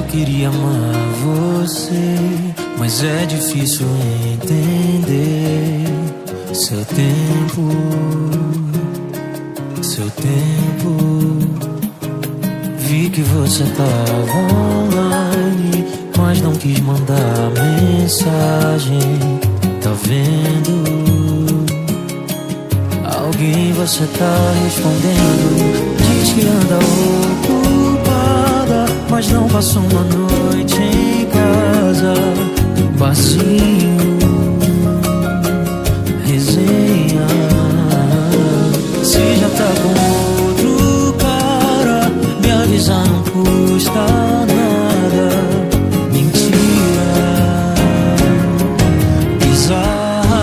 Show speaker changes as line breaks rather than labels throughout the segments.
queria amar você, mas é difícil entender seu tempo, seu tempo. Vi que você tava online, mas não quis mandar mensagem. Tá vendo? Alguém você tá respondendo. Diz que anda ocupada, mas não passou uma noite em casa. Barzinho, resenha. Se já tá com outro cara, me avisar não custa nada. Mentira, bizarra.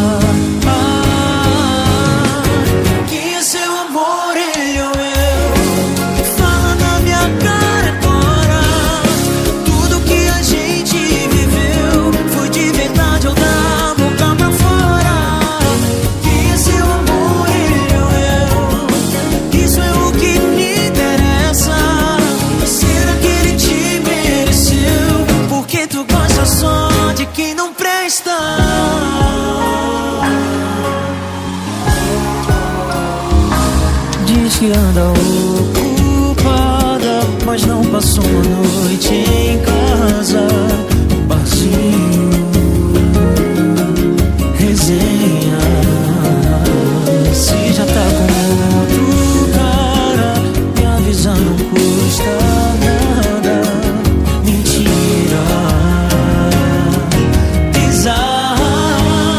Quem é seu amor, ele ou eu? Fala na minha cara agora. Tudo que a gente viveu foi de verdade ou da boca pra fora? Quem é seu amor, ele ou eu? Isso é o que me interessa. Será que ele te mereceu? Porque tu gosta só de quem não presta. Diz que anda ocupada, mas não passou uma noite em casa. Barzinho, resenha. Se já tá com outro cara, me avisar não custa nada. Mentira, bizarra.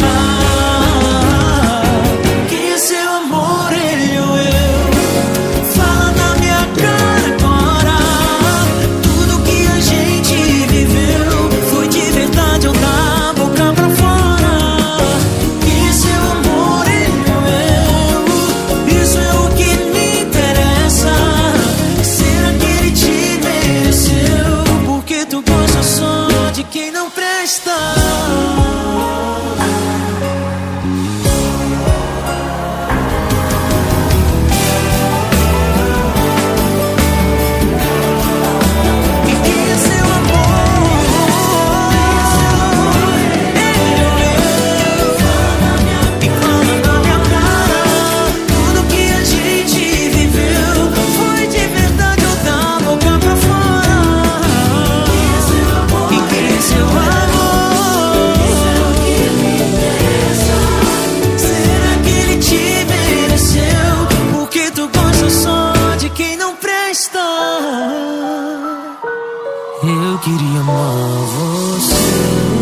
Quem é seu amor, ele ou eu? Fala na minha cara agora. Tudo que a gente viveu foi de verdade ou da boca pra fora? Quem é seu amor, ele ou eu? Isso é o que me interessa. Será que ele te mereceu? Porque tu gosta só de quem não presta. E quem é seu amor? Ele ou eu? E fala na minha cara. Tudo que a gente viveu foi de verdade ou da boca pra fora? E quem é seu amor? Será que ele te mereceu? Porque tu gosta só de quem não presta. Eu queria amar você,